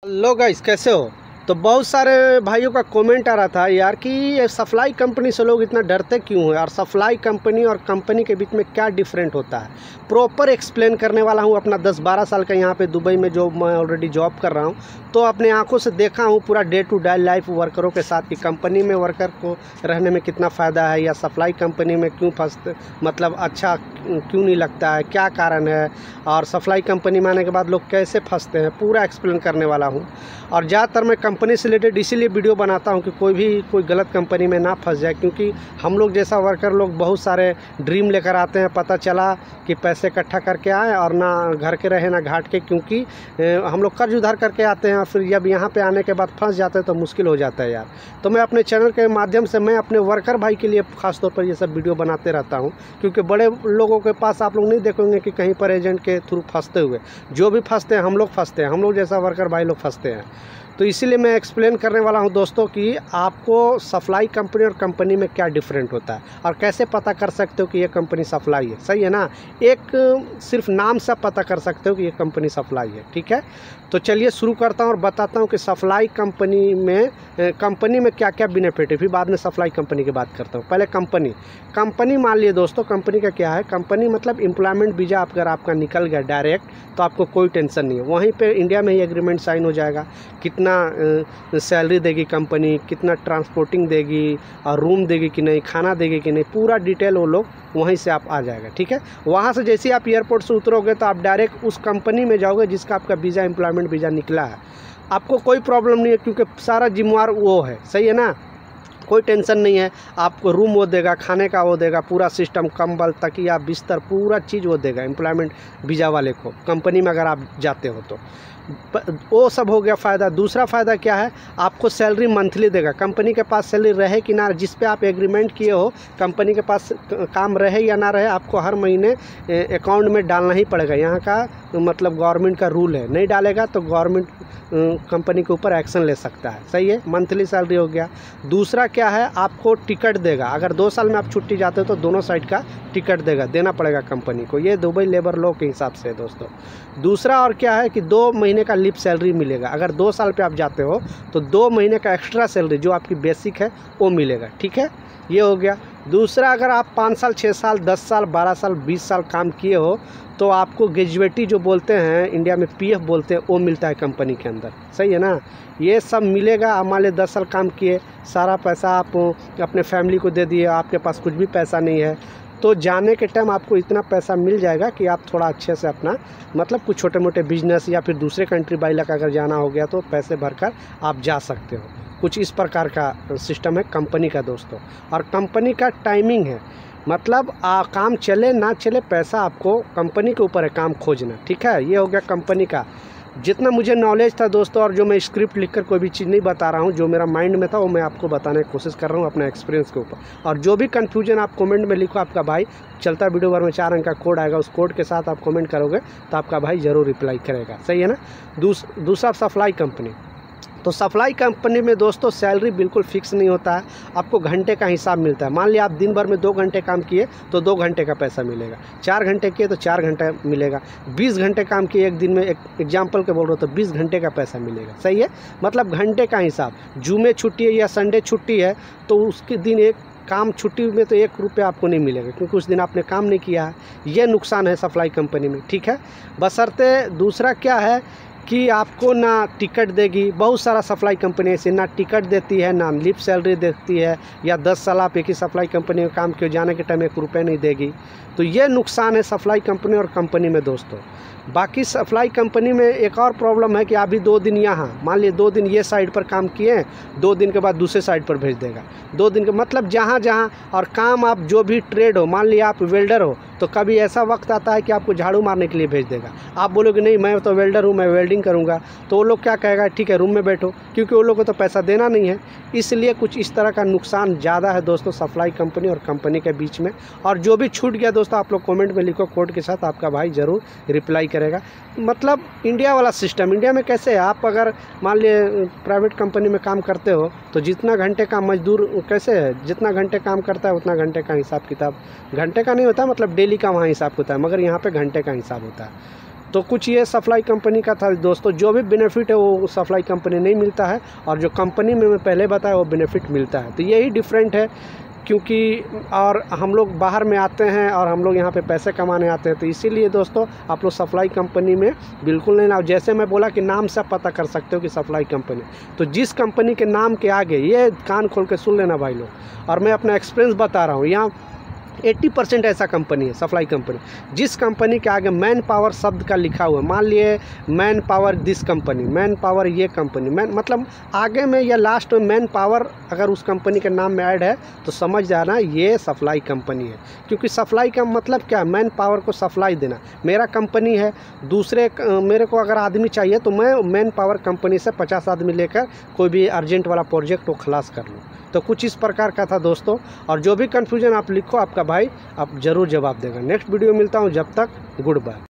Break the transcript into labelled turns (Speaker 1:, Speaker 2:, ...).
Speaker 1: Hello guys, कैसे हो। तो बहुत सारे भाइयों का कमेंट आ रहा था यार कि ये सप्लाई कंपनी से लोग इतना डरते क्यों हैं और सप्लाई कंपनी और कंपनी के बीच में क्या डिफरेंट होता है। प्रॉपर एक्सप्लेन करने वाला हूँ। अपना 10-12 साल का यहाँ पे दुबई में जो मैं ऑलरेडी जॉब कर रहा हूँ, तो अपने आंखों से देखा हूँ पूरा डे टू डे लाइफ वर्करों के साथ कि कंपनी में वर्कर को रहने में कितना फ़ायदा है या सप्लाई कंपनी में क्यों फंसते, मतलब अच्छा क्यों नहीं लगता है, क्या कारण है, और सप्लाई कंपनी में आने के बाद लोग कैसे फंसते हैं, पूरा एक्सप्लेन करने वाला हूँ। और ज़्यादातर मैं कंपनी से रिलेटेड इसीलिए वीडियो बनाता हूँ कि कोई गलत कंपनी में ना फंस जाए, क्योंकि हम लोग जैसा वर्कर लोग बहुत सारे ड्रीम लेकर आते हैं, पता चला कि पैसे इकट्ठा करके आए और ना घर के रहे ना घाट के, क्योंकि हम लोग कर्ज उधार करके आते हैं, फिर जब यहाँ पे आने के बाद फंस जाते हैं तो मुश्किल हो जाता है यार। तो मैं अपने चैनल के माध्यम से मैं अपने वर्कर भाई के लिए ख़ास तौर पर ये सब वीडियो बनाते रहता हूँ, क्योंकि बड़े लोगों के पास आप लोग नहीं देखोगे कि कहीं पर एजेंट के थ्रू फंसते हुए। जो भी फंसते हैं हम लोग फंसते हैं, हम लोग जैसा वर्कर भाई लोग फंसते हैं। तो इसीलिए मैं एक्सप्लेन करने वाला हूं दोस्तों कि आपको सप्लाई कंपनी और कंपनी में क्या डिफरेंट होता है और कैसे पता कर सकते हो कि ये कंपनी सप्लाई है। सही है ना, एक सिर्फ नाम से पता कर सकते हो कि ये कंपनी सप्लाई है। ठीक है, तो चलिए शुरू करता हूं और बताता हूं कि सप्लाई कंपनी में क्या क्या बेनिफिट है, फिर बाद में सप्लाई कंपनी की बात करता हूं। पहले कंपनी मान लिए दोस्तों, कंपनी का क्या है। कंपनी मतलब एम्प्लॉयमेंट वीज़ा अगर आपका निकल गया डायरेक्ट तो आपको कोई टेंशन नहीं है। वहीं पे इंडिया में ही एग्रीमेंट साइन हो जाएगा, कितना सैलरी देगी कंपनी, कितना ट्रांसपोर्टिंग देगी और रूम देगी कि नहीं, खाना देगी कि नहीं, पूरा डिटेल वो लोग वहीं से आप आ जाएगा। ठीक है, वहाँ से जैसे ही आप एयरपोर्ट से उतरोगे तो आप डायरेक्ट उस कंपनी में जाओगे जिसका आपका वीज़ा एम्प्लॉयमेंट वीज़ा निकला है। आपको कोई प्रॉब्लम नहीं है, क्योंकि सारा जिम्मेवार वो है। सही है ना, कोई टेंशन नहीं है। आपको रूम वो देगा, खाने का वो देगा, पूरा सिस्टम, कंबल, तकिया, बिस्तर, पूरा चीज़ वो देगा एम्प्लॉयमेंट वीज़ा वाले को, कंपनी में अगर आप जाते हो तो। वो सब हो गया फ़ायदा। दूसरा फ़ायदा क्या है, आपको सैलरी मंथली देगा। कंपनी के पास सैलरी रहे कि ना, जिस पे आप एग्रीमेंट किए हो, कंपनी के पास काम रहे या ना रहे, आपको हर महीने अकाउंट में डालना ही पड़ेगा। यहाँ का मतलब गवर्नमेंट का रूल है, नहीं डालेगा तो गवर्नमेंट कंपनी के ऊपर एक्शन ले सकता है। सही है, मंथली सैलरी हो गया। दूसरा क्या है, आपको टिकट देगा। अगर 2 साल में आप छुट्टी जाते हो तो दोनों साइड का टिकट देना पड़ेगा कंपनी को। ये दुबई लेबर लॉ के हिसाब से है दोस्तों। दूसरा और क्या है कि 2 महीने का लीप सैलरी मिलेगा। अगर 2 साल पे आप जाते हो तो 2 महीने का एक्स्ट्रा सैलरी जो आपकी बेसिक है वो मिलेगा। ठीक है, ये हो गया। दूसरा, अगर आप 5 साल, 6 साल, 10 साल, 12 साल, 20 साल काम किए हो तो आपको ग्रेजुएटी जो बोलते हैं इंडिया में, पीएफ बोलते हैं, वो मिलता है कंपनी के अंदर। सही है ना, ये सब मिलेगा। आप मान लीजिए 10 साल काम किए, सारा पैसा आप अपने फैमिली को दे दिए, आपके पास कुछ भी पैसा नहीं है, तो जाने के टाइम आपको इतना पैसा मिल जाएगा कि आप थोड़ा अच्छे से अपना मतलब कुछ छोटे मोटे बिजनेस या फिर दूसरे कंट्री बाई लाख अगर जाना हो गया तो पैसे भरकर आप जा सकते हो। कुछ इस प्रकार का सिस्टम है कंपनी का दोस्तों। और कंपनी का टाइमिंग है, मतलब काम चले ना चले, पैसा आपको कंपनी के ऊपर है काम खोजना। ठीक है, ये हो गया कंपनी का। जितना मुझे नॉलेज था दोस्तों, और जो मैं स्क्रिप्ट लिखकर कोई भी चीज़ नहीं बता रहा हूँ, जो मेरा माइंड में था वो मैं आपको बताने की कोशिश कर रहा हूँ अपना एक्सपीरियंस के ऊपर। और जो भी कन्फ्यूजन आप कमेंट में लिखो, आपका भाई चलता वीडियो भर में 4 अंक का कोड आएगा, उस कोड के साथ आप कमेंट करोगे तो आपका भाई ज़रूर रिप्लाई करेगा। सही है ना। दूसरा सप्लाई कंपनी। तो सप्लाई कंपनी में दोस्तों सैलरी बिल्कुल फिक्स नहीं होता है, आपको घंटे का हिसाब मिलता है। मान लिया आप दिन भर में 2 घंटे काम किए तो 2 घंटे का पैसा मिलेगा, 4 घंटे किए तो 4 घंटे मिलेगा, 20 घंटे काम किए एक दिन में, एक एग्जाम्पल के बोल रहा हूँ, तो 20 घंटे का पैसा मिलेगा। सही है, मतलब घंटे का हिसाब। जुमे छुट्टी है या संडे छुट्टी है तो उसके दिन एक काम छुट्टी में तो 1 रुपये आपको नहीं मिलेगा, क्योंकि उस दिन आपने काम नहीं किया है। ये नुकसान है सप्लाई कंपनी में। ठीक है, बशर्ते दूसरा क्या है कि आपको ना टिकट देगी। बहुत सारा सप्लाई कंपनी ऐसे ना टिकट देती है, ना लिप सैलरी देती है, या 10 साल आप एक ही सप्लाई कंपनी में काम किए, जाने के टाइम 1 रुपये नहीं देगी। तो ये नुकसान है सप्लाई कंपनी और कंपनी में दोस्तों। बाकी सप्लाई कंपनी में एक और प्रॉब्लम है कि अभी 2 दिन यहाँ, मान लीजिए 2 दिन ये साइड पर काम किए, 2 दिन के बाद दूसरे साइड पर भेज देगा। 2 दिन के मतलब जहाँ और काम आप जो भी ट्रेड हो, मान लिया आप वेल्डर हो तो कभी ऐसा वक्त आता है कि आपको झाड़ू मारने के लिए भेज देगा। आप बोलोगे नहीं मैं तो वेल्डर हूँ, मैं वेल्डिंग करूँगा, तो वो लोग क्या कहेगा, ठीक है रूम में बैठो, क्योंकि वो लोग को तो पैसा देना नहीं है। इसलिए कुछ इस तरह का नुकसान ज़्यादा है दोस्तों सप्लाई कंपनी और कंपनी के बीच में। और जो भी छूट गया दोस्तों आप लोग कमेंट में लिखो, कोड के साथ आपका भाई ज़रूर रिप्लाई करेगा। मतलब इंडिया वाला सिस्टम, इंडिया में कैसे है, आप अगर मान लिए प्राइवेट कंपनी में काम करते हो तो जितना घंटे का मजदूर कैसे है, जितना घंटे काम करता है उतना घंटे का हिसाब किताब, घंटे का नहीं होता मतलब डेली का वहाँ हिसाब होता है, मगर यहाँ पे घंटे का हिसाब होता है। तो कुछ ये सप्लाई कंपनी का था दोस्तों। जो भी बेनिफिट है वो सप्लाई कंपनी नहीं मिलता है, और जो कंपनी में मैं पहले बताया वो बेनिफिट मिलता है। तो यही डिफरेंट है, क्योंकि और हम लोग बाहर में आते हैं और हम लोग यहाँ पे पैसे कमाने आते हैं। तो इसीलिए दोस्तों आप लोग सप्लाई कंपनी में बिल्कुल नहीं ना, जैसे मैं बोला कि नाम से आप पता कर सकते हो कि सप्लाई कंपनी, तो जिस कंपनी के नाम के आगे, ये कान खोल के सुन लेना भाई लोग, और मैं अपना एक्सपीरियंस बता रहा हूँ, यहाँ 80% ऐसा कंपनी है सप्लाई कंपनी, जिस कंपनी के आगे मैन पावर शब्द का लिखा हुआ है। मान लिए man power this company, man power ये कंपनी, मैन मतलब आगे में या लास्ट में मैन पावर अगर उस कंपनी के नाम में ऐड है तो समझ जाना ये सप्लाई कंपनी है। क्योंकि सप्लाई का मतलब क्या है, मैन पावर को सप्लाई देना। मेरा कंपनी है, दूसरे मेरे को अगर आदमी चाहिए तो मैं मैन पावर कंपनी से 50 आदमी लेकर कोई भी अर्जेंट वाला प्रोजेक्ट को खलास कर लूँ। तो कुछ इस प्रकार का था दोस्तों, और जो भी कन्फ्यूजन आप लिखो आपका भाई आप ज़रूर जवाब देगा। नेक्स्ट वीडियो मिलता हूँ, जब तक गुड बाय।